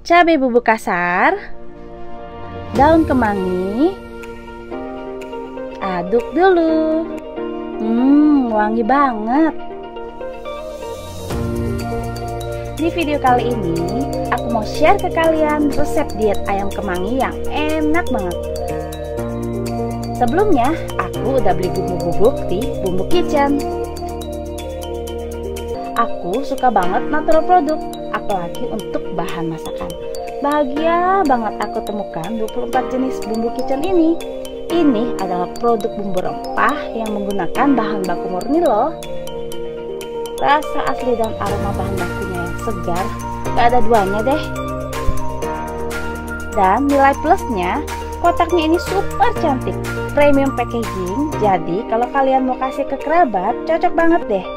cabai bubuk kasar, daun kemangi. Aduk dulu. Wangi banget. Di video kali ini aku mau share ke kalian resep diet ayam kemangi yang enak banget. Sebelumnya aku udah beli bumbu bubuk di Bumbu Kitchen. Aku suka banget natural produk, apalagi untuk bahan masakan. Bahagia banget aku temukan 24 jenis Bumbu Kitchen ini. Ini adalah produk bumbu rempah yang menggunakan bahan baku murni loh. Rasa asli dan aroma bahan bakunya yang segar, gak ada duanya deh. Dan nilai plusnya, kotaknya ini super cantik, premium packaging. Jadi kalau kalian mau kasih ke kerabat, cocok banget deh.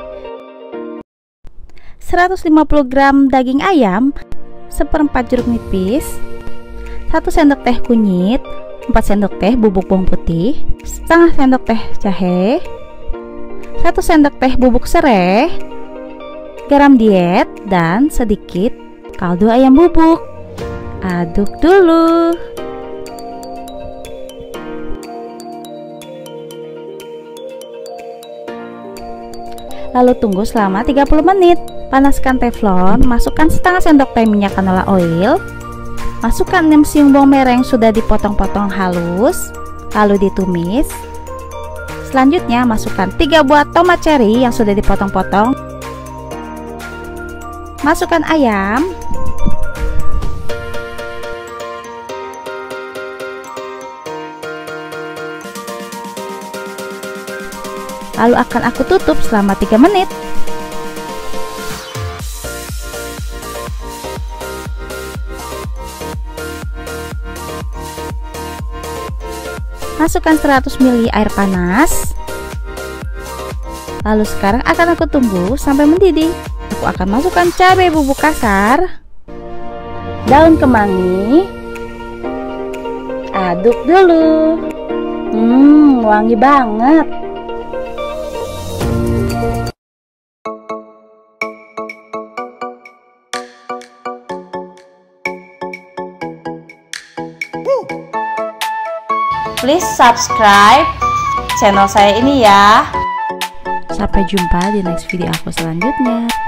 150 gram daging ayam, seperempat jeruk nipis, 1 sendok teh kunyit, 4 sendok teh bubuk bawang putih, setengah sendok teh jahe, 1 sendok teh bubuk serai, garam diet, dan sedikit kaldu ayam bubuk. Aduk dulu. Lalu tunggu selama 30 menit. Panaskan teflon, masukkan setengah sendok teh minyak canola oil, masukkan 6 siung bawang merah yang sudah dipotong-potong halus, lalu ditumis. Selanjutnya masukkan 3 buah tomat cherry yang sudah dipotong-potong. Masukkan ayam. Lalu akan aku tutup selama 3 menit. Masukkan 100 ml air panas. Lalu sekarang akan aku tunggu sampai mendidih. Aku akan masukkan cabai bubuk kasar, daun kemangi. Aduk dulu. Wangi banget. Please subscribe channel saya ini ya. Sampai jumpa di next video aku selanjutnya.